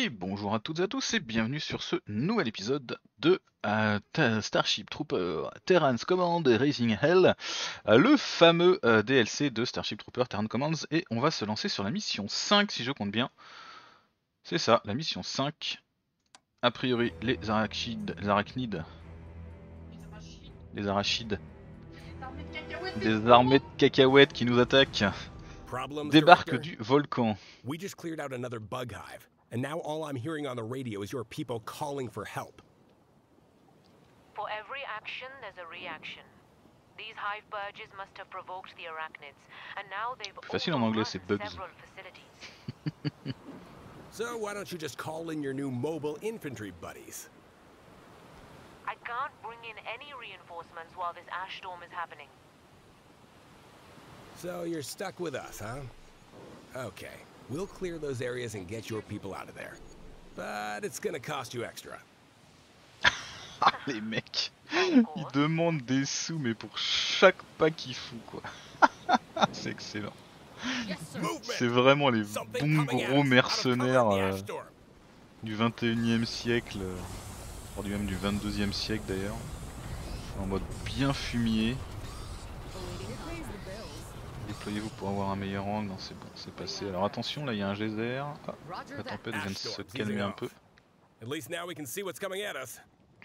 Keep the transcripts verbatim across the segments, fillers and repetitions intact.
Et bonjour à toutes et à tous et bienvenue sur ce nouvel épisode de euh, Starship Trooper Terran's Command et Raising Hell, euh, le fameux euh, D L C de Starship Trooper Terran Commands, et on va se lancer sur la mission cinq si je compte bien. C'est ça, la mission cinq. A priori les arachides, les arachnides, les arachides, des armées de cacahuètes qui nous attaquent, débarquent du volcan. We just cleared out another bug hive, and now all I'm hearing on the radio is your people calling for help. For every action, there's a reaction. These hive purges must have provoked the arachnids, and now they've Facile en anglais, c'est bugs. several facilities. So why don't you just call in your new mobile infantry buddies? I can't bring in any reinforcements while this ash storm is happening. So you're stuck with us, huh? Okay, we'll clear those areas and get your people out of there. But it's gonna cost you extra. Ah les mecs, ils demandent des sous mais pour chaque pas qu'ils font quoi. C'est excellent. C'est vraiment les bons gros mercenaires euh, du vingt et unième siècle, euh, voire même du vingt-deuxième siècle d'ailleurs. En mode bien fumier. Déployez-vous pour avoir un meilleur angle. Non, c'est bon, c'est passé. Alors attention, là il y a un geyser. Ah, la tempête vient de se calmer un peu. At least now we can see what's coming at us.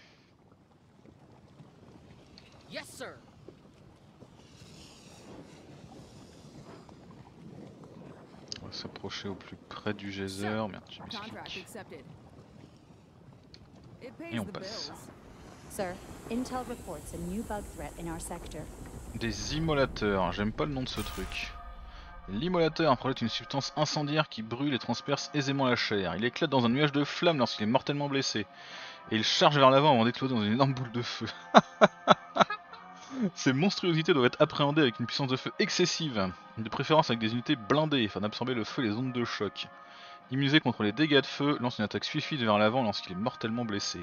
Yes, sir. On va s'approcher au plus près du geyser. Merde, j'ai mis ce clic. Et on passe. Sir, Intel reports a new bug threat in our sector. Des immolateurs, j'aime pas le nom de ce truc. L'immolateur projette une substance incendiaire qui brûle et transperce aisément la chair. Il éclate dans un nuage de flammes lorsqu'il est mortellement blessé. Et il charge vers l'avant avant d'exploser dans une énorme boule de feu. Ces monstruosités doivent être appréhendées avec une puissance de feu excessive, de préférence avec des unités blindées afin d'absorber le feu et les ondes de choc. Immunisé contre les dégâts de feu, lance une attaque suicide vers l'avant lorsqu'il est mortellement blessé.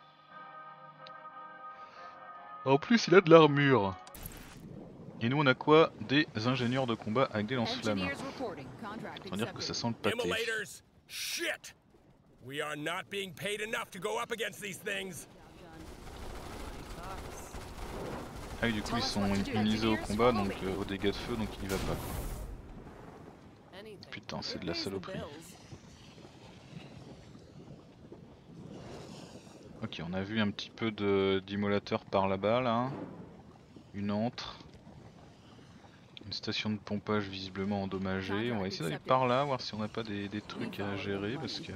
En plus, il a de l'armure. Et nous on a quoi? Des ingénieurs de combat avec des lance-flammes. On va dire que ça sent le pâté. Shit! We are not being paid enough to go up against these things. Ah oui, du coup ils sont immunisés au combat, donc euh, aux dégâts de feu, donc il y va pas. Putain, c'est de la saloperie. Ok, on a vu un petit peu d'immolateur par là-bas là. Une antre. Une station de pompage visiblement endommagée. On va essayer d'aller par là, voir si on n'a pas des, des trucs à gérer parce que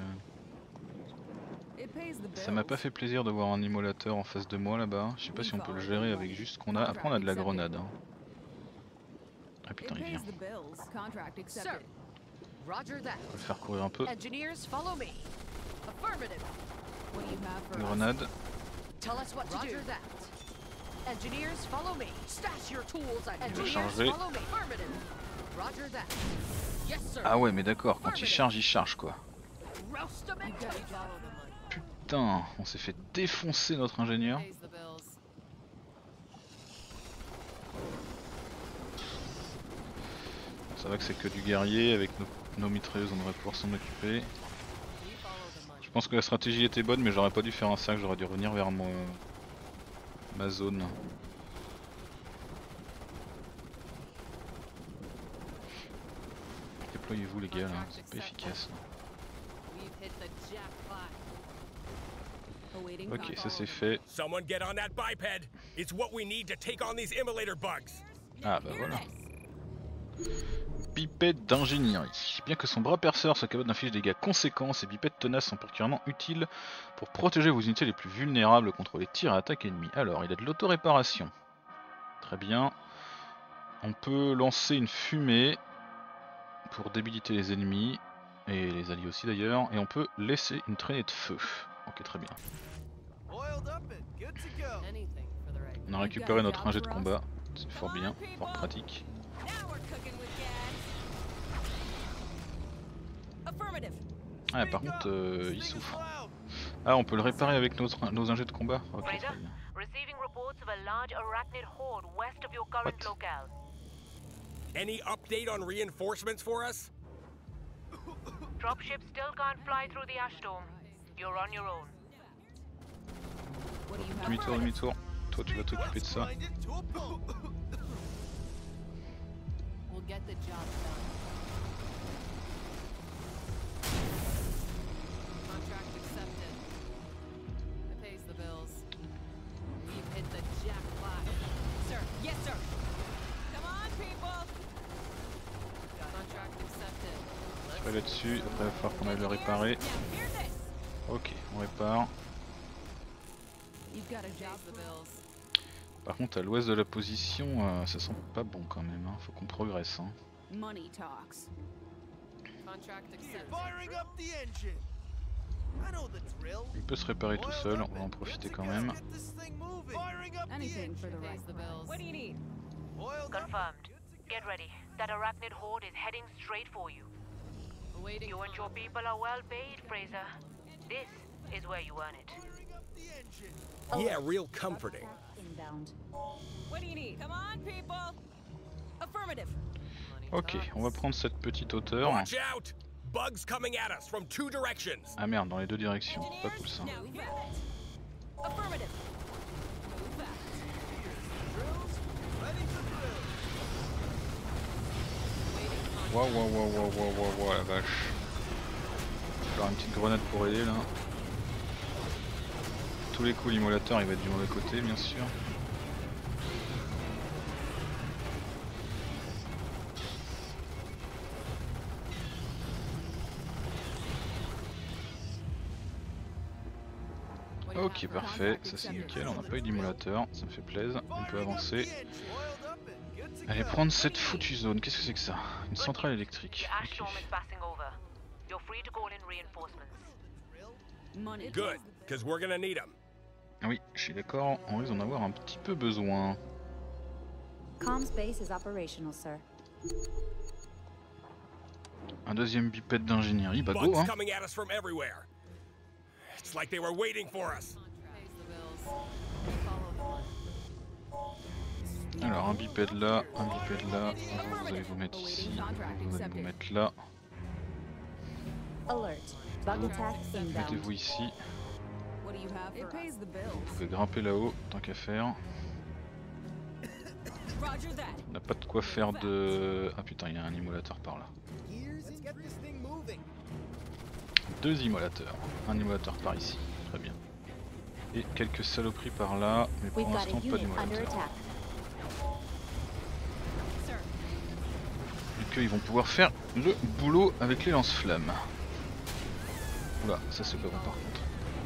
ça m'a pas fait plaisir de voir un immolateur en face de moi là-bas. Je sais pas si on peut le gérer avec juste ce qu'on a. Après on a de la grenade. Hein. Ah putain, il vient. On va le faire courir un peu. Grenade. Il va charger. Ah ouais mais d'accord, quand il charge, il charge quoi. Putain, on s'est fait défoncer notre ingénieur. Ça va que c'est que du guerrier, avec nos, nos mitrailleuses on devrait pouvoir s'en occuper. Je pense que la stratégie était bonne mais j'aurais pas dû faire un sac, j'aurais dû revenir vers mon... ma zone. Déployez-vous les gars là, c'est pas efficace. Ok, ça c'est fait. Ah bah voilà. Bipède d'ingénierie. Bien que son bras perceur soit capable d'infliger des dégâts conséquents, ces bipèdes tenaces sont particulièrement utiles pour protéger vos unités les plus vulnérables contre les tirs et attaques ennemies. Alors, il a de l'auto-réparation. Très bien. On peut lancer une fumée pour débiliter les ennemis, et les alliés aussi d'ailleurs, et on peut laisser une traînée de feu. Ok, très bien. On a récupéré notre ingé de combat, c'est fort bien, fort pratique. Ah par contre euh, il souffre. Ah on peut le réparer avec notre, nos ingés de combat. Ok très bien. Any update on reinforcements for us? Dropship still can't fly through the ash storm. You're on your own. What do you have? Demi-tour, demi-tour. Toi, tu vas t'occuper de ça. We'll get the job done. Contract accepted. It pays the bills. We've hit the jackpot. Sir, yes, sir. Come on, people. Contract accepted. Je vais là-dessus, après il va falloir qu'on aille le réparer. Now, hear this. Ok, on répare. You've got a job the bills. Par contre à l'ouest de la position, euh, ça sent pas bon quand même, hein. Faut qu'on progresse. Hein. Money talks. Contract accepted. Firing up the engine. I know the drill. Il peut se réparer tout seul, on va en profiter quand même. Get this thing moving. Firing up the Anything for engine. the right bills. What do you need? Oiled up. Confirmed. Get ready. That arachnid horde is heading straight for you. Awaiting. You and your people are well paid, Fraser. This is where you earn it. Firing up the engine. Yeah, real comforting. Inbound. What do you need? Come on, people. Affirmative. Ok, on va prendre cette petite hauteur. Watch out! Bugs coming at us from two directions. Ah merde, dans les deux directions, pas cool ça. Now hear this. Affirmative. Move back. Drills. Ready to drill. Waiting. Waouh, waouh, waouh, waouh, waouh, waouh, waouh, la vache. Je vais faire une petite grenade pour aider là. Tous les coups, l'immolateur il va être du mauvais côté, bien sûr. Ok, parfait, ça c'est nickel, on n'a pas eu d'immolateur, ça me fait plaisir, on peut avancer. Oiled up and good to Allez, go. prendre cette foutue zone, qu'est-ce que c'est que ça? Une centrale Good news. électrique. The ash Ok. storm is passing over. You're free to call in reinforcements. Money. Good, because we're gonna need them. Ah oui, je suis d'accord, on risque d'en avoir un petit peu besoin. Comms base is operational, sir. Un deuxième bipède d'ingénierie, bah go Bugs hein. coming at us from everywhere. It's like they were waiting for us. Pays the bills. Follow the money. Alors un bipède là, un bipède là, vous allez vous mettre ici, vous allez vous mettre là, Alert. Bug attack inbound. mettez-vous ici, What do you have for us? The vous bills. pouvez grimper là-haut, tant qu'à faire. Roger that. On n'a pas de quoi faire de... Ah putain, il y a un immolateur par là. Gears. Let's get this thing moving. Deux immolateurs, un immolateur par ici, très bien. Et quelques saloperies par là, mais pour We've got a l'instant pas unit under d'immolateur. attack. Sir. Vu qu'ils vont pouvoir faire le boulot avec les lance-flammes. Oula, ça c'est pas bon par contre.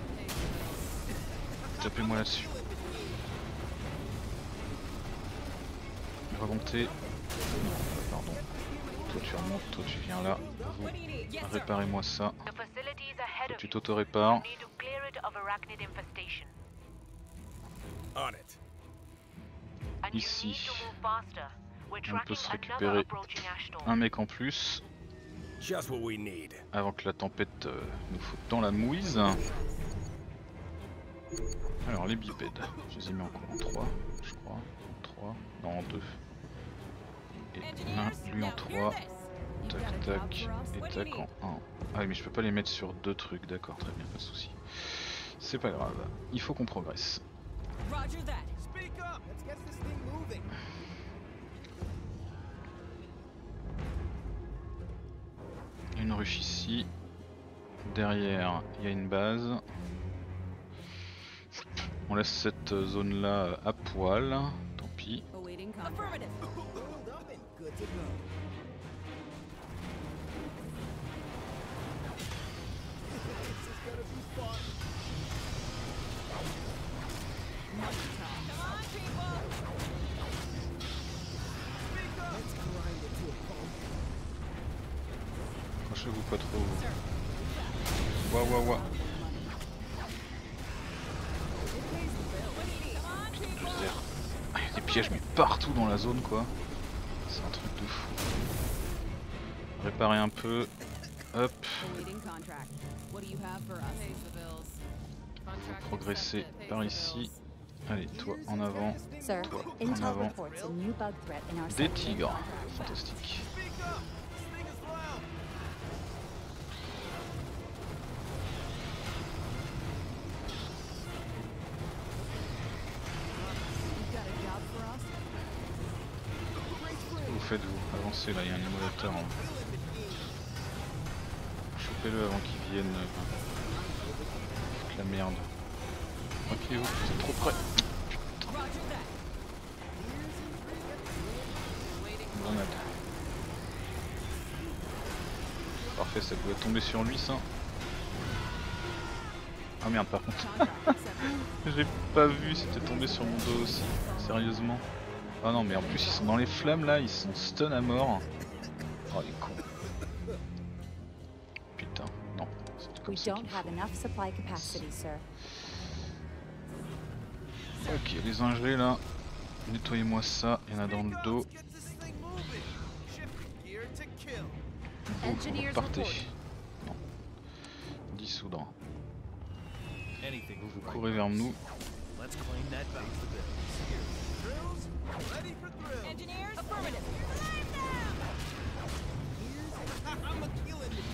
Tapez-moi là-dessus. Remontez. Pardon. Toi tu remontes, toi tu viens là. Vous, What do you need? Yes, sir. réparez-moi ça. The facility is ahead Toi of tu you. t'auto-répares. You need to clear it of arachnid infestation. On it. And you Ici. need to move faster. We're On peut tracking se another récupérer approaching ash storm. un mec en plus. Just what we need. Avant que la tempête euh, nous foute dans la mouise. Alors les bipèdes, je les ai mis encore en trois, je crois. En trois, non en deux. Et l'un, lui en trois. Tac tac, et tac en un. Ah oui mais je peux pas les mettre sur deux trucs, d'accord, très bien, pas de soucis. C'est pas grave, il faut qu'on progresse. Roger that. Speak up. Let's get this thing moving. Une ruche ici. Derrière, il y a une base. On laisse cette zone là à poil, tant pis. Awaiting contract. Affirmative. Oiled up and good to go. This is gonna be fun. Come on, people. Speak up. Let's grind it to a pulp. Accrochez-vous pas trop. Ouah ouah ouah. Je veux dire, ah, il y a des pièges mais partout dans la zone quoi. C'est un truc de fou. Réparer un peu. Hop. Awaiting contract. What do you have for us? Pays the bills. Contract Progresser accepted. Pays par the ici. bills. Allez, toi en avant. Sir, Toi en Intel avant. reports a new bug threat in our Des sector. tigres. Fantastique. Speak up. This thing is loud. faites vous? Avancez là, il y a un émulateur. Hein. Chopez-le avant qu'il vienne. Euh... La merde. Ok, vous, c'est trop près. Grenade. Parfait, ça pouvait tomber sur lui ça. Ah merde par contre. J'ai pas vu, c'était tombé sur mon dos aussi. Sérieusement. Ah non mais en plus ils sont dans les flammes là, ils sont stun à mort. Oh les cons. Putain, non. C'est comme We ça don't qu'il have faut. enough supply capacity, sir. Ok, les ingelés là. Nettoyez-moi ça, il y en a dans le dos. Let's get this thing moving. Shift gear to kill. Vous, Engineers vous partez. reporting. Non. Dissoudre. Anything. Vous, vous courez vers nous. Let's claim that back to the Drills, ready for drill. Engineers, affirmative. I'm a killing the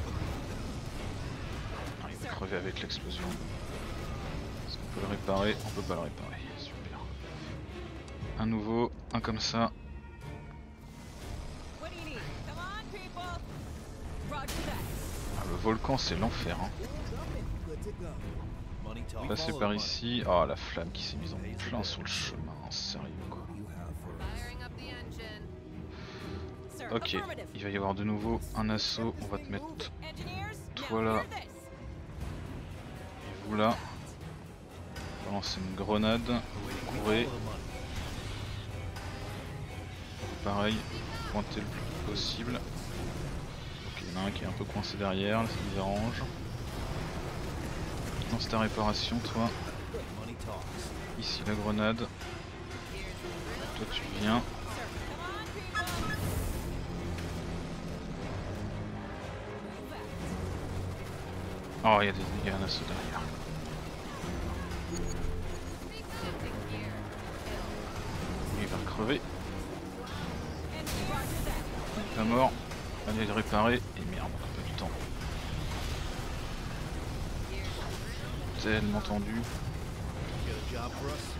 Ah, il va crever avec l'explosion. Est-ce qu'on peut le réparer? On peut pas le réparer. Super. Un nouveau, un comme ça. What do you need? Come on, people. Roger that. Ah, le volcan c'est l'enfer. Hein. Good to go. Money talk. Passez par ici. Ah, la flamme qui s'est mise en plein sur le chemin. Sérieux quoi. You have for Firing up the engine. Sir, Ok, affirmative. il va y avoir de nouveau un assaut. On va te mettre Engineers, toi now là hear this. et vous là. Balancer une grenade. Vous courez. Pareil, pointez le plus possible. Ok, il y en a un qui est un peu coincé derrière, ça nous arrange. Lance ta réparation, toi. money talks. Ici la grenade. Toi tu viens. Sir, come on, people. Oh, il y a des dégâts à assaut derrière. Lui il va crever. Il est pas mort. Allez le réparer. Et merde, on n'a pas du temps. Tellement tendu. Get a job for us?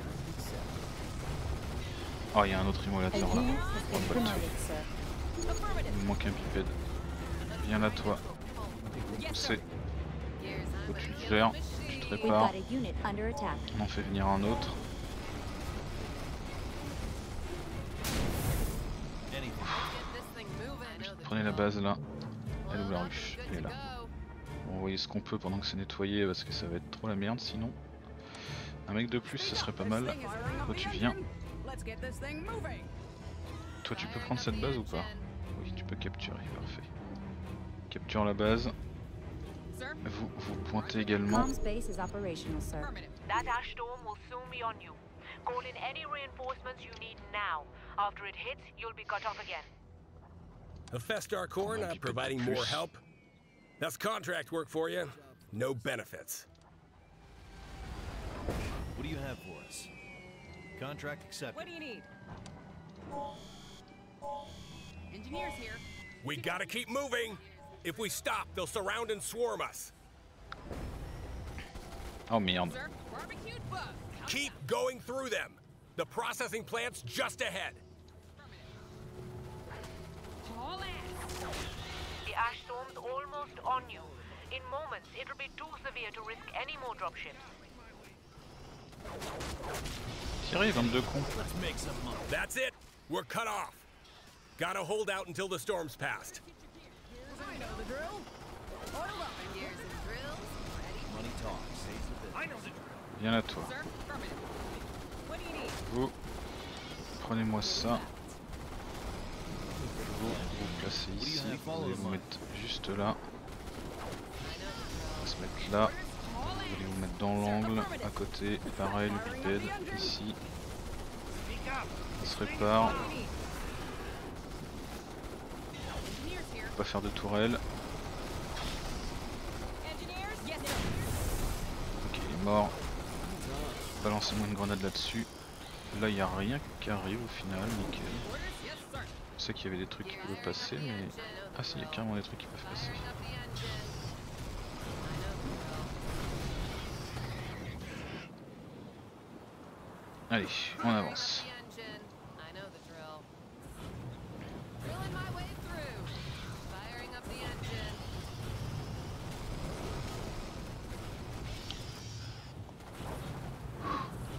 Oh, il y a un autre A immolateur unit là. has On been va le tuer. promoted, sir. Affirmative. Il me manque un bipède. Viens là, toi. Yes, C'est. sir. Toi, tu te gères. Tu te We've répares. got a unit under attack. On en fait venir un autre. Anything. Get this thing moving. Prenez la base là. Elle est où la ruche? Elle est là. On va envoyer ce qu'on peut pendant que c'est nettoyé parce que ça va être trop la merde sinon. Un mec de plus, ce serait pas mal. Toi tu viens. Toi tu peux prendre cette base ou pas? Oui, tu peux capturer, parfait. Capture la base. Sir, Vous, vous pointez également. Comms base is operational, sir. affirmative. That ash storm will soon be on you. Call in any reinforcements you need now. After it hits, you'll be cut off again. A Festar Corps not providing more help? That's contract work for you. No benefits. What do you have for us? Contract What accepted. do you need? Engineers here. We gotta keep moving. If we stop, they'll surround and swarm us. Oh merde. Sir, barbecued bug. Keep going through them. The processing plant's just ahead. Haul ass. The ash storm's almost on you. In moments, it'll be too severe to risk any more dropships. Tirez, vingt-deux cons. Let's make some money. That's it. We're cut off. Gotta hold out until the storm's passed. I know the drill. Oil up. Gears and drills. Ready. Money talks. Pays the bill. I know the drill. Viens là toi. Sir, affirmative. What do you need? Vous, prenez-moi ça. Vous, vous placez ici. Vous allez vous mettre juste là. On va se mettre là. Vous allez vous mettre dans l'angle, à côté. Pareil, le bipède, ici. Ça se répare. What do you need? Engineers here. Pas faire de tourelle. Engineers? Yes, sir. Ok, il est mort. Balancez-moi une grenade là-dessus. Là, il n'y a rien qui arrive au final, nickel. Orders? Yes, sir. Je sais qu'il y avait des trucs qui pouvaient passer, mais... Ah si, il y a carrément des trucs qui peuvent passer. Allez, on avance.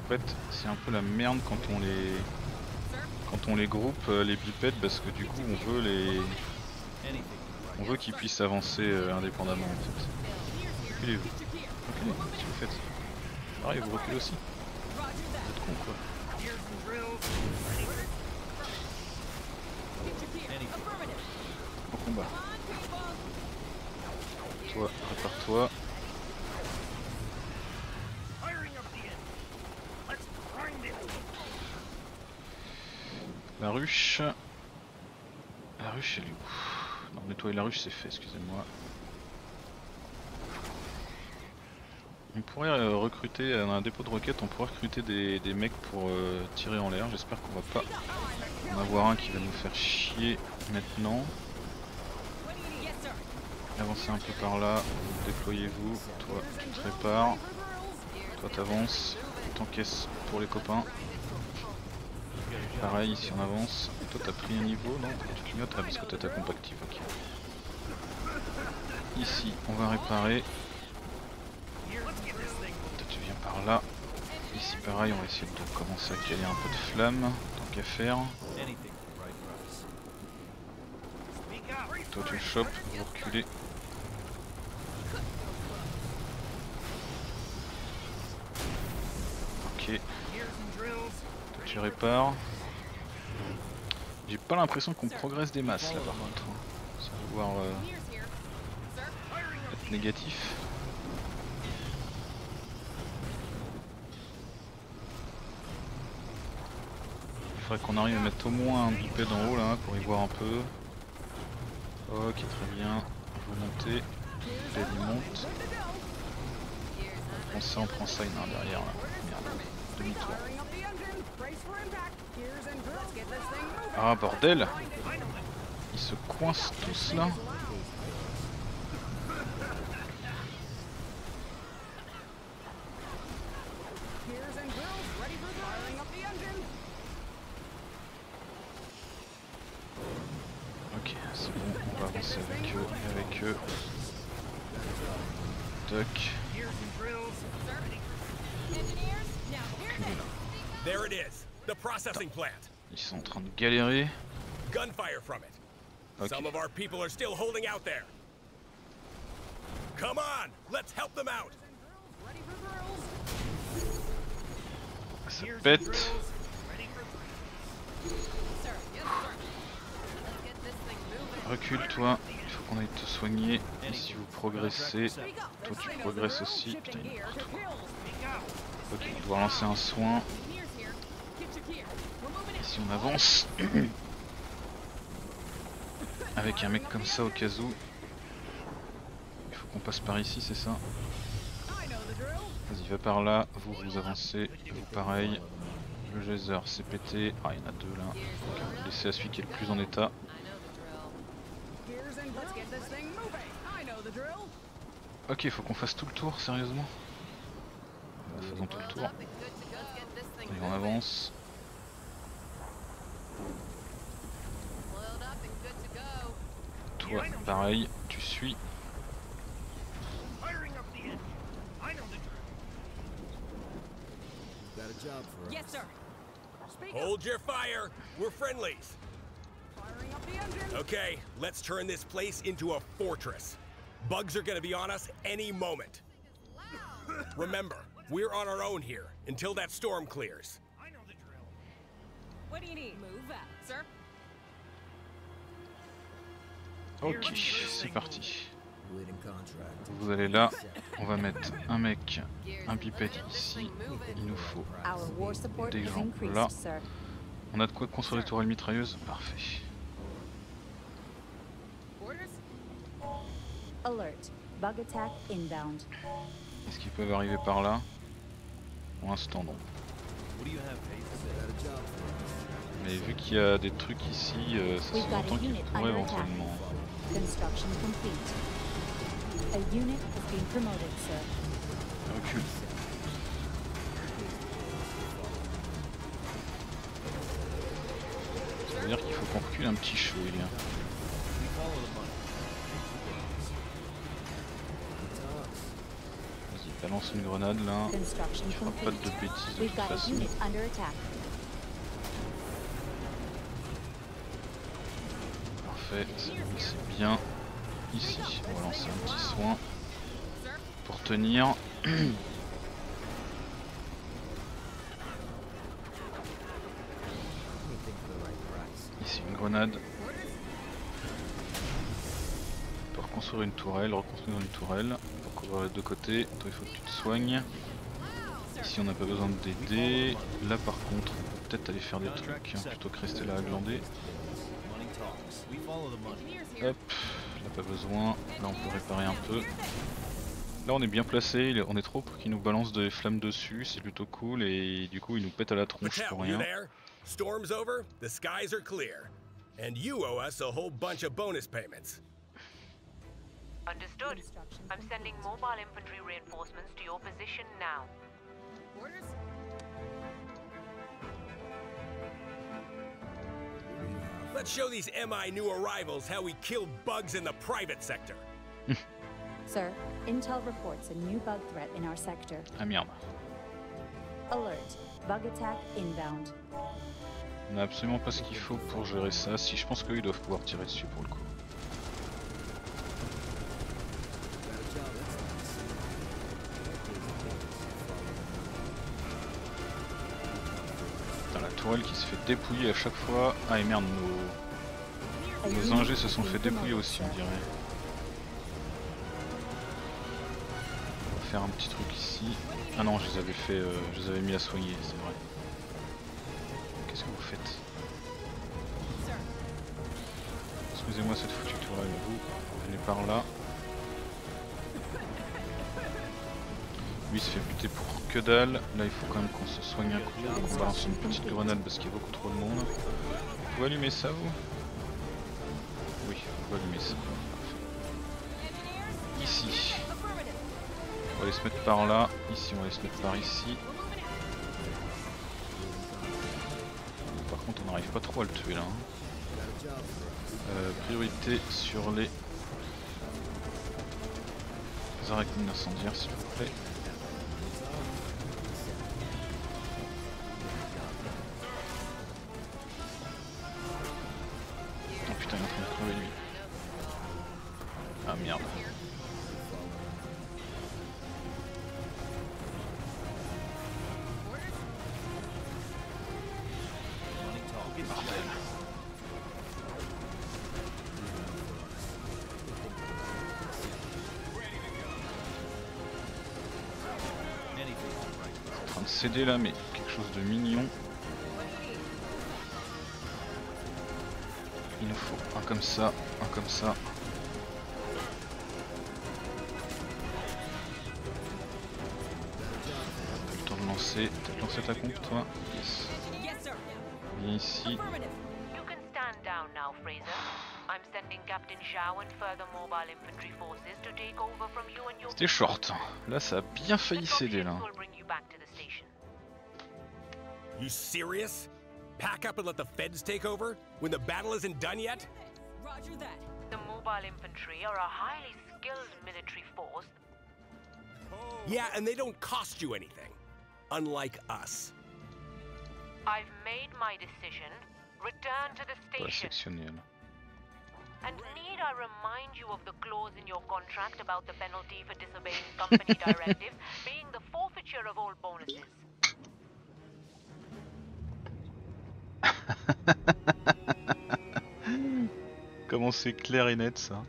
En fait, c'est un peu la merde quand on les quand on les groupe euh, les bipèdes parce que du coup on veut les on veut qu'ils puissent avancer euh, indépendamment en fait. Reculez-vous. Reculez, qu'est-ce que vous faites? Pareil, vous reculez aussi. Vous êtes con quoi. Au combat. Toi, répare-toi. La ruche. La ruche elle est où? Non, nettoyer la ruche c'est fait, excusez-moi. On pourrait euh, recruter, dans un dépôt de roquettes, on pourrait recruter des, des mecs pour euh, tirer en l'air. J'espère qu'on va pas en avoir un qui va nous faire chier maintenant. Avancez un peu par là, déployez-vous. Toi tu te répares. Toi t'avances, t'encaisses pour les copains. Pareil, ici on avance. Toi t'as pris un niveau, non? Tu clignotes? Ah, parce que t'as ta compactive, ok. Ici on va réparer. Toi tu viens par là. Ici pareil, on va essayer de commencer à caler un peu de flamme, tant qu'à faire. Toi tu le chopes, vous reculez. Ok. Toi tu répares. J'ai pas l'impression qu'on progresse des masses là par contre. Sans vouloir euh, être négatif. Il faudrait qu'on arrive à mettre au moins un bipède en haut là pour y voir un peu. Ok, très bien. Vous montez. Bipède il monte. On sait, on prend ça, il y en a un derrière là. Merde. Demi-tour. Ah bordel! Ils se coincent tous là. Ok, c'est bon, on va avancer avec eux, avec eux. Toc. There it is, the processing plant. Ils sont en train de galérer. Gunfire from it. Okay. Some of our people are still holding out there. Come on, let's help them out. Ça pète. Recule toi, il faut qu'on aille te soigner. Et si vous progressez, toi tu progresses aussi. Putain, il est partout. Ok, on va devoir lancer un soin. Si on avance avec un mec comme ça au cas où, il faut qu'on passe par ici, c'est ça? Vas-y, va par là, vous vous avancez, vous pareil. Le geyser c'est pété, ah il y en a deux là. Donc, on va laisser à celui qui est le plus en état. Ok, il faut qu'on fasse tout le tour, sérieusement. Bah, faisons tout le tour. Allez, on avance. Toi, pareil, tu suis. Hold your fire, we're friendlies. Okay, let's turn this place into a fortress. Bugs are gonna be on us any moment. Remember, we're on our own here until that storm clears. What do you need? Move out, sir. Ok, c'est parti. Vous allez là, on va mettre un mec, un pipette ici, il nous faut des gens là. On a de quoi construire des tourelles mitrailleuses, parfait. Alert. Bug attack inbound. Est-ce qu'ils peuvent arriver par là? Pour l'instant non. Mais vu qu'il y a des trucs ici, euh, ça sous-entend qu'ils pourraient éventuellement. Construction complete. A unit has been promoted, sir. Recule. Ça veut dire qu'il faut qu'on recule un petit chou, il y a. Vas-y, Ça lance une grenade là. Construction Il fera pas de complete. bêtises de We've toute got a façon. unit under attack. Parfait, c'est bien. Ici, on va lancer un petit soin pour tenir. Ici une grenade. Pour construire une tourelle, reconstruire une tourelle. Pour couvrir les deux côtés. Toi il faut que tu te soignes. Ici on n'a pas besoin de d'aider. Là par contre on peut peut-être aller faire des trucs hein, plutôt que rester là à glander. Hop, là pas besoin. Là on peut réparer un peu. Là on est bien placé, on est trop pour qu'il nous balance des flammes dessus, c'est plutôt cool et du coup il nous pète à la tronche pour Patel, you rien. there? Storm's over, the skies are clear. And you owe us a whole bunch of bonus payments. Understood. I'm sending mobile infantry reinforcements to your position now. Orders? Let's show these M I new arrivals how we kill bugs in the private sector. Sir, Intel reports a new bug threat in our sector. Ah merde. Alert. Bug attack inbound. On a absolument pas ce qu'il faut pour gérer ça, si je pense qu'eux ils doivent pouvoir tirer dessus pour le coup. Putain, la tourelle qui se fait dépouiller à chaque fois. Ah et merde, nos, A nos unit ingés se has sont been fait dépouiller demolished, aussi on sir. dirait. On va faire un petit truc ici. Ah non, je les avais fait, euh, je les avais mis à soigner, c'est vrai. Qu'est-ce que vous faites? Excusez-moi cette foutue tourelle, vous, vous venez par là. Lui il se fait buter pour que dalle. Là il faut quand même qu'on se soigne un coup. Donc on balance une petite grenade parce qu'il y a beaucoup trop de monde. Vous pouvez allumer ça vous? Oui, vous pouvez allumer ça. Ici. On va aller se mettre par là. Ici on va aller se mettre par ici. Par contre on n'arrive pas trop à le tuer là. Hein. Euh, priorité sur les arachnides incendiaires s'il vous plaît. Oh putain il est en train de crever lui. Ah merde. Bordel. En train de céder là mais quelque chose de mignon. Il nous faut un comme ça, un comme ça. Pas le temps de lancer. T'as lancé ta pompe toi? Yes. Yes, sir. Viens ici. Affirmative. You can stand down now, Fraser. I'm sending Captain Shao and further mobile infantry forces to take over from you and your C'était short. Là ça a bien failli The céder là. ships will bring you back to the station. You serious? Pack up and let the feds take over when the battle isn't done yet? Roger that. The mobile infantry are a highly skilled military force. Yeah, and they don't cost you anything. Unlike us. I've made my decision. Return to the Pas station. sectionné là. And need I remind you of the clause in your contract about the penalty for disobeying company directive being the forfeiture of all bonuses? Comment c'est clair et net ça.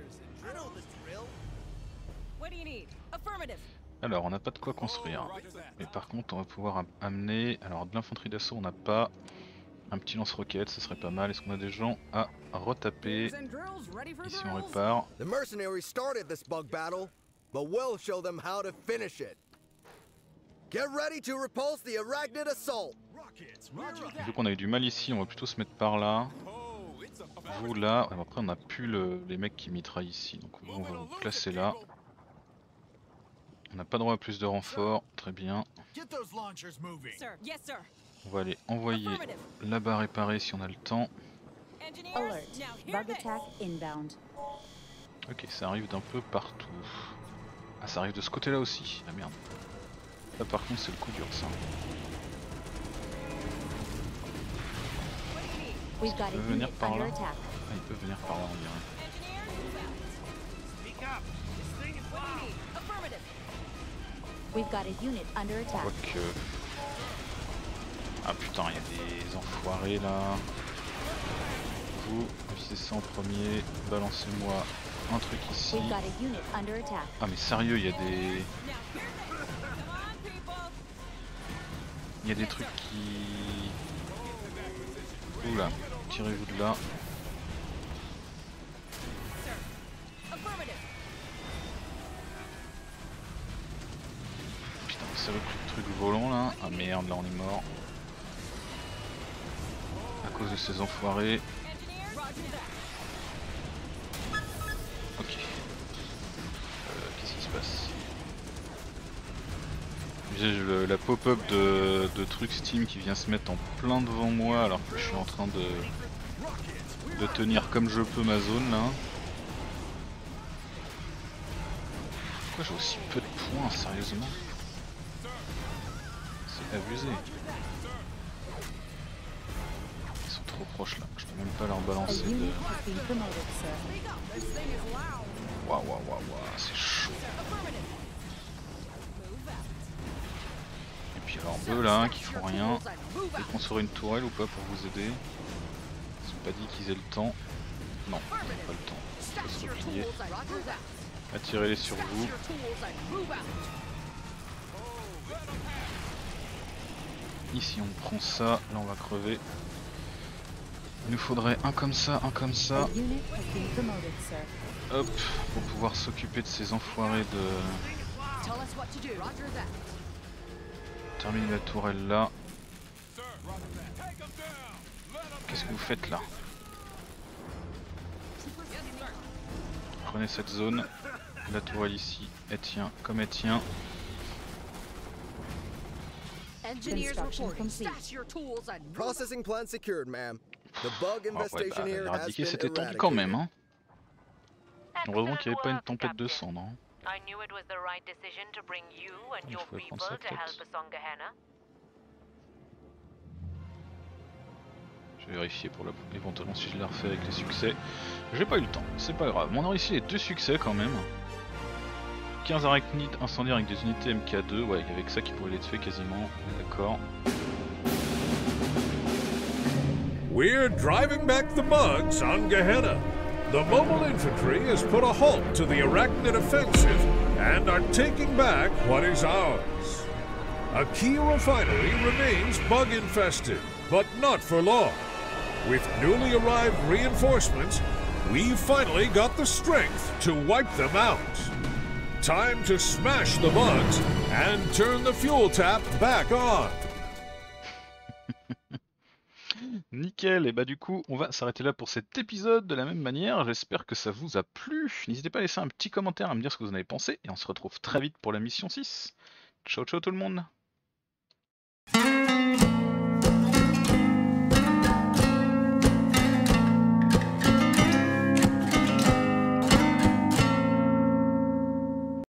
What do you need? Affirmative. Alors on n'a pas de quoi construire. Mais par contre on va pouvoir am- amener. Alors de l'infanterie d'assaut on n'a pas. Un petit lance-roquette, ce serait pas mal. Est-ce qu'on a des gens à retaper? Ici on répare. The mercenaries started this bug battle, but we'll show them how to finish it. Get ready to repulse the arachnid assault. Vu qu'on a eu du mal ici, on va plutôt se mettre par là. Vous là. Alors, après on a plus le- les mecs qui mitraillent ici. Donc vous, on va vous placer là. On n'a pas droit à plus de renforts. Très bien. Get those launchers moving. Sir. Yes, sir. On va aller envoyer là-bas réparer si on a le temps. Engineers. Alert. Now hear Bug this. attack inbound. Ok, ça arrive d'un peu partout. Ah, ça arrive de ce côté là aussi. Ah merde. Là par contre c'est le coup dur ça. We've got a Il peut venir unit par under là. attack. Ah, il peut venir par là on dirait. We've got a unit under attack. Quoique... Ah putain, il y a des enfoirés là. Vous, visez ça en premier, balancez-moi un truc ici. We've got a unit under attack. Ah mais sérieux, il y a des... Il y a des trucs qui... Oula, tirez-vous de là. Putain, c'est repris le truc volant là. Ah merde, là on est mort. À cause de ces enfoirés. Ok. Euh, Qu'est-ce qui se passe? J'ai le- la pop-up de, de trucs Steam qui vient se mettre en plein devant moi alors que je suis en train de, de tenir comme je peux ma zone là. Pourquoi j'ai aussi peu de points, sérieusement? C'est abusé. Ils sont trop proches là, je peux même pas leur A balancer de... unit has been promoted, sir. Waouh waouh waouh waouh, c'est chaud. Et puis alors eux là qui font rien, ils construire une tourelle ou pas pour vous aider. Ils ont pas dit qu'ils aient le temps. Non, ils n'ont pas le temps. Il faut se replier. Attirez-les sur vous. Ici on prend ça, là on va crever. Il nous faudrait un comme ça, un comme ça. A unit has been promoted, sir. Hop, pour pouvoir s'occuper de ces enfoirés de... Terminer la tourelle là. Qu'est-ce que vous faites là? Prenez cette zone. La tourelle ici, elle tient comme elle tient. Construction complete. Processing plant secured, ma'am. The bug Ah ouais, infestation bah, here has éradiquer been c'était tendu quand même. eradicated. Hein. Heureusement qu'il n'y avait pas une Excellent tempête work, de Captain. sang, non? I knew it was the right decision to bring you and Il your faut people prendre ça, to help peut-être. us on Gehenna. Je vais vérifier pour la... éventuellement si je l'ai refait avec les succès. J'ai pas eu le temps, c'est pas grave. On a réussi les deux succès quand même. quinze arachnides incendiaires avec des unités M K deux. Ouais, avec ça qui pouvait les tuer quasiment. D'accord. We're driving back the bugs on Gehenna. The mobile infantry has put a halt to the Arachnid offensive and are taking back what is ours. A key refinery remains bug-infested, but not for long. With newly arrived reinforcements, we finally got the strength to wipe them out. Time to smash the bugs and turn the fuel tap back on. Nickel, et bah du coup on va s'arrêter là pour cet épisode de la même manière, j'espère que ça vous a plu, n'hésitez pas à laisser un petit commentaire à me dire ce que vous en avez pensé, et on se retrouve très vite pour la mission six. Ciao ciao tout le monde.